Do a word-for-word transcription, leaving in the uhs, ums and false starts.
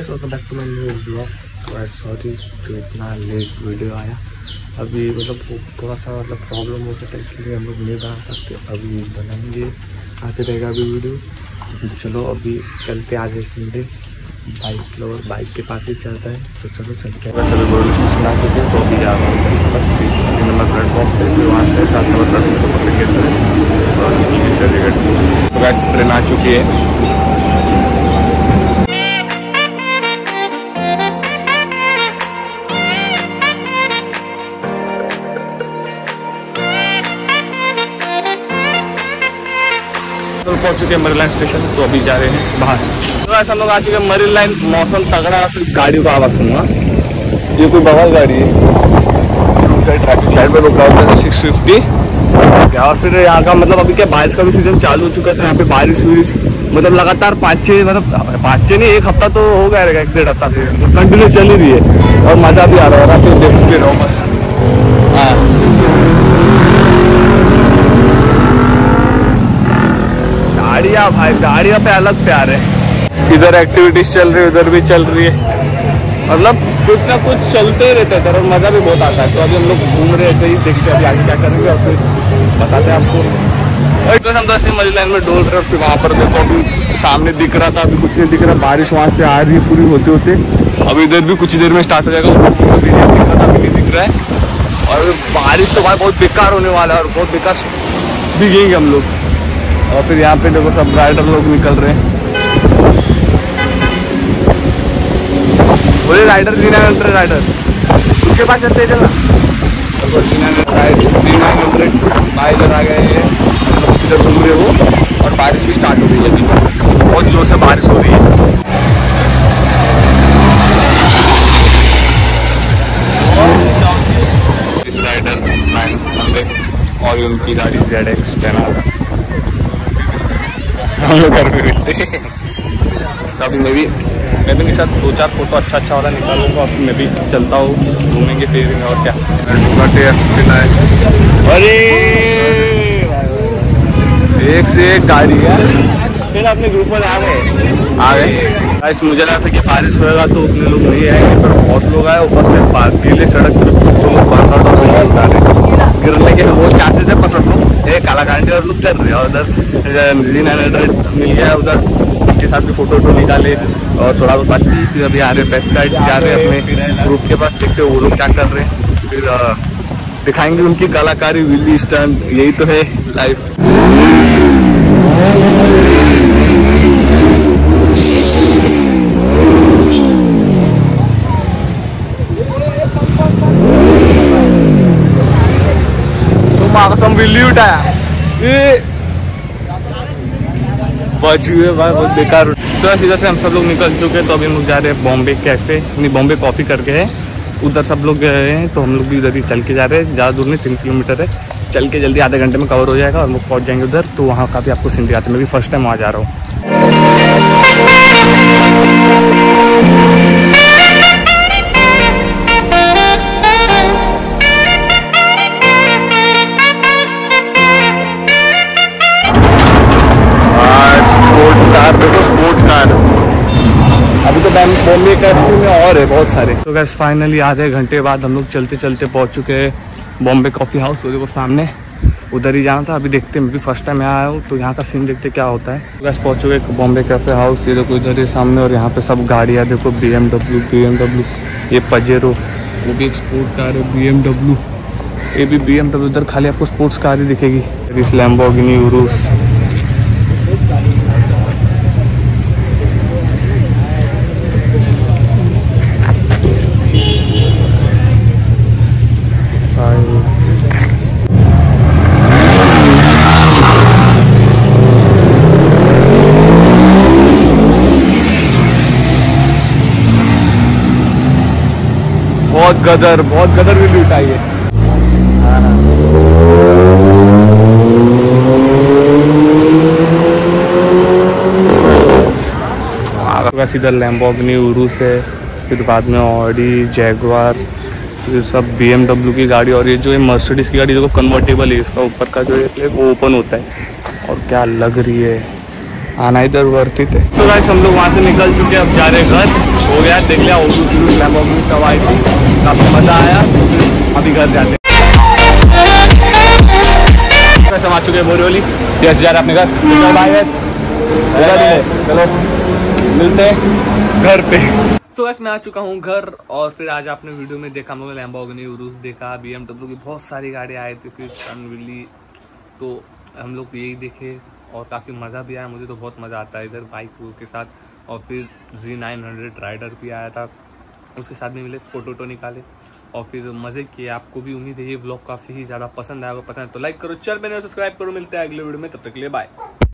Guys welcome back to my new blog. तो guys sorry जो इतना लेट वीडियो आया, अभी मतलब थोड़ा सा मतलब प्रॉब्लम हो गया था इसलिए हम लोग नहीं बना पाते। अभी बनाएंगे, आते रहेगा अभी वीडियो। चलो अभी चलते, आज है संडे, बाइक लो बाइक के पास ही चलता है तो चलो चलते हैं। बस अभी बोर्ड स्टेशन आ चुके हैं तो अभी जा रहा हूँ बस तीन नंबर प्लेटफॉर्म पे, फिर वहाँ से सात नंबर प्लेटफॉर्म को पकड़ के और निकल के चलेगा। तो गाइस ट्रेन आ चुकी है। तो पहुंच चुके हैं मरीन लाइन स्टेशन, तो अभी जा रहे हैं बाहर। तो ऐसा हम लोग आ चुके हैं मरीन लाइन। मौसम तगड़ा, फिर गाड़ियों का आवाज सुनूंगा। ये कोई बवाल गाड़ी है, ट्रैफिक लाइट पे रुका हुआ है सिक्स फिफ्टी। और फिर यहाँ का मतलब अभी क्या बारिश का भी सीजन चालू हो चुका था। यहाँ पे बारिश वारिश मतलब लगातार पाँच छः मतलब पाँच छः नहीं एक हफ्ता तो हो गया रहेगा, एक डेढ़ हफ्ता से कंटिन्यू चल ही रही है और मजा भी आ रहा है। फिर देखते रहो बस। हाँ गाड़ियाँ भाई, गाड़ियाँ पे अलग प्यार है। इधर एक्टिविटीज चल रही है, उधर भी चल रही है, मतलब कुछ ना कुछ चलते ही रहते हैं और मज़ा भी बहुत आता है। तो अभी हम लोग घूम रहे हैं, ऐसे ही देखते हैं अभी आगे क्या करेंगे और फिर बताते हैं आपको। तो हम तो ऐसे मरीन लाइन में डोल रहे हैं। फिर वहाँ पर देखो अभी सामने दिख रहा था, अभी कुछ नहीं दिख रहा। बारिश वहाँ से आ रही है पूरी होते होते। अभी इधर भी कुछ देर में स्टार्ट हो जाएगा। अभी नहीं दिख रहा था, अभी नहीं दिख रहा है। और बारिश तो भाई बहुत बेकार होने वाला है और बहुत बेकार भीगेंगे हम लोग। और फिर यहाँ पे देखो सब राइडर लोग निकल रहे हैं। बोले rider three nine hundred rider उसके पास चलते हैं चला। थ्री नाइन हंड्रेड भाई इधर आ गए हैं, इधर घूम रहे वो। और बारिश भी स्टार्ट हो गई है, अभी बहुत जोर से बारिश हो रही है। इस राइडर नाइन हंड्रेड और उनकी गाड़ी जेड एक्स टेन हम लोग घर पे मिलते हैं। तो अभी मैं भी मैं भी मेरे साथ दो चार फोटो अच्छा अच्छा वाला निकालूंगा। अब मैं भी चलता हूँ, घूमेंगे फिरेंगे और क्या। अरे एक से एक गाड़ी है। फिर अपने ग्रुप में आ गए आ गए इस मुझे लगा था कि बारिश होगा तो उतने लोग नहीं आएंगे, पर बहुत लोग आए। ऊपर से गीले सड़क पर तो लोग बर्न आउट और गिरने के बहुत चांसेस है, पर सब लोग एक कालाकांडी और लोग कर रहे हैं। और उधर जी नाइन हंड्रेड मिल गया, उधर उनके साथ भी फोटो वोटो निकाले और थोड़ा बहुत बात की। फिर अभी आ रहे बैक साइड जा रहे हैं अपने ग्रुप के पास, देखते हैं वो लोग क्या कर रहे हैं। फिर दिखाएंगे उनकी कलाकारी, विली स्टंट। यही तो है लाइफ। तुम विल्ली उठाया ये बच हुए भाई, बहुत बेकार। तो सीधा से हम सब लोग निकल चुके हैं। तो अभी हम लोग जा रहे हैं बॉम्बे कैफे, नहीं बॉम्बे कॉफ़ी करके है, उधर सब लोग गए हैं। तो हम लोग भी उधर ही चल के जा रहे हैं, ज़्यादा दूर नहीं, तीन किलोमीटर है। चल के जल्दी आधे घंटे में कवर हो जाएगा और हम लोग पहुँच जाएंगे उधर। तो वहाँ का भी आपको सीन दिखाते हैं। मैं भी फर्स्ट टाइम वहाँ जा रहा हूँ। देखो स्पोर्ट कार, अभी तो बॉम्बे कैफे में और है बहुत सारे। तो गैस फाइनली आधे घंटे बाद हम लोग चलते चलते पहुंच चुके हैं बॉम्बे कॉफ़ी हाउस। तो देखो सामने उधर ही जाना था। अभी देखते हैं, मैं भी फर्स्ट टाइम आया हूँ तो यहाँ का सीन देखते क्या होता है। तो गैस पहुंच चुके बॉम्बे कैफे हाउस। ये देखो इधर ही सामने, और यहाँ पे सब गाड़ियाँ देखो, B M W B M W ये पजेरो, वो भी एक स्पोर्ट कार है, बी एम डब्ल्यू ये भी बी एम डब्ल्यू। इधर खाली आपको स्पोर्ट्स कार ही दिखेगी, लैम्बोर्गिनी उरुस। बहुत गदर बहुत गदर भी लूटाई है। इधर लैम्बोर्गिनी उरुस है, फिर बाद में ऑडी, जैगवार, ये सब बी एम डब्ल्यू की गाड़ी। और ये जो है मर्सिडीज की गाड़ी देखो कन्वर्टेबल है, इसका ऊपर का जो है वो ओपन होता है और क्या लग रही है। आना इधर वर्थ इट है। तो गाइस हम लोग वहाँ से निकल चुके हैं, अब जा रहे घर। हो गया, देख लिया ओरुस लैम्बोर्गिनी सब आई थी, काफी मजा आया। अभी घर जाते हैं। हम आ चुके हैं बोरिवली। यस जा रहे अपने घर। बाय यस, चलो मिलते हैं घर पे। तो so, मैं आ चुका हूँ घर। और फिर आज आपने वीडियो में देखा, हम लोग लैम्बोर्गिनी उरुस देखा, बीएमडब्ल्यू की बहुत सारी गाड़ियाँ आई थी, फिर अनविली, तो हम लोग यही देखे और काफ़ी मज़ा भी आया। मुझे तो बहुत मज़ा आता है इधर बाइक के साथ। और फिर जी नाइन हंड्रेड राइडर भी आया था, उसके साथ भी मिले, फ़ोटो वोटो निकाले और फिर मज़े किए। आपको भी उम्मीद है ये ब्लॉग काफ़ी ज़्यादा पसंद आएगा। पसंद है तो लाइक करो, चैनल पे सब्सक्राइब करो। मिलते हैं अगले वीडियो में, तब तक के लिए बाय।